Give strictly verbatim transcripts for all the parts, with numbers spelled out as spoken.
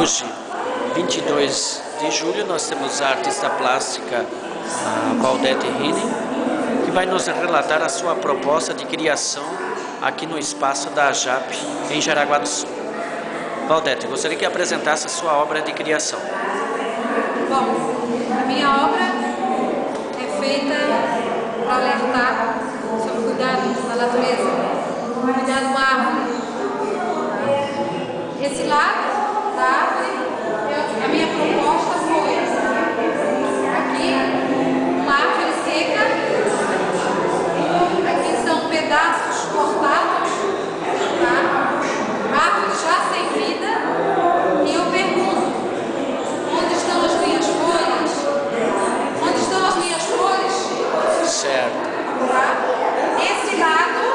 Hoje, vinte e dois de julho, nós temos a artista plástica a Valdete Rini, que vai nos relatar a sua proposta de criação aqui no espaço da AJAP, em Jaraguá do Sul. Valdete, gostaria que apresentasse a sua obra de criação. Bom, a minha obra é feita para alertar sobre o cuidado da natureza, cuidado da árvore. Esse lado da árvore, eu, a minha proposta foi aqui uma árvore seca, aqui são pedaços cortados, tá? Árvore já sem vida, e eu pergunto: onde estão as minhas folhas? Onde estão as minhas flores? Certo. Tá? Esse lado,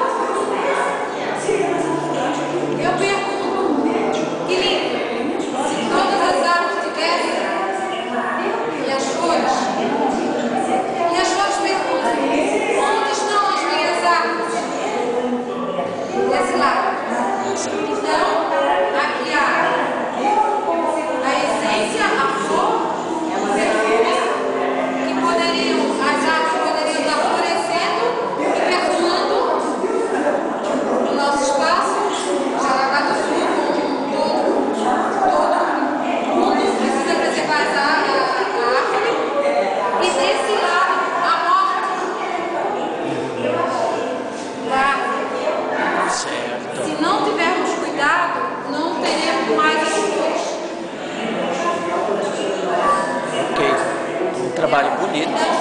eu pergunto: que lindo, se todas as árvores tivessem, e as flores? E as flores perguntam: onde estão as minhas árvores? Desse lado. Então, aqui há a essência, a flor, o perfume, que poderiam, as árvores poderiam estar florescendo e perfumando o nosso espaço, Jaraguá do Sul, todo, todo mundo precisa preservar a, a, a árvore. E desse lado, a morte da árvore. Certo. Se não tivermos cuidado, não teremos mais as flores. Ok. Um trabalho bonito.